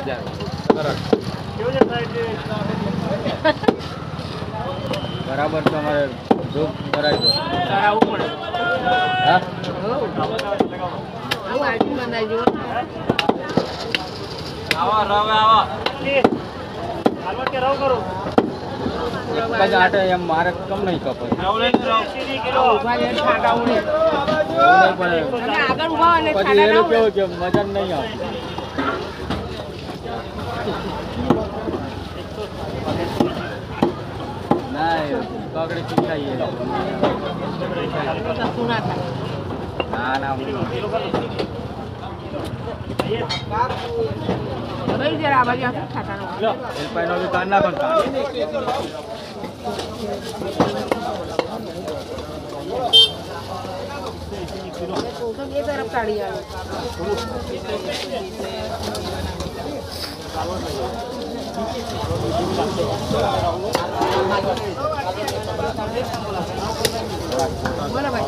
बराबर તમારે જો કરાઈ દો આવું પડે હા આવું આઈટમ બનાવી દો આવા રવે આવા હાલવા કે રાવ કરો કજ આટે એમ મારે કમ નહીં કપે રાવ લઈને રાવ કિલો ઉભા લે છાડા ઉડે નહીં પડે અને આગળ ઉભા અને છાડા ના કેવું કે મજા નહીં આવે ના પકડી ચૂકાઈએ ના ના ભાઈ જરા બાજુ આ ખાતા નો લો એલ પાઈનો भी કાન ના પણ તો બે તરફ કાઢી આવે बोला भाई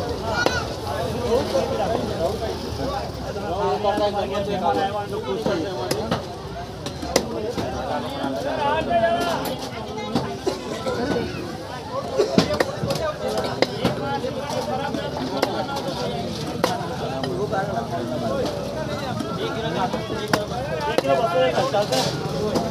एक किलो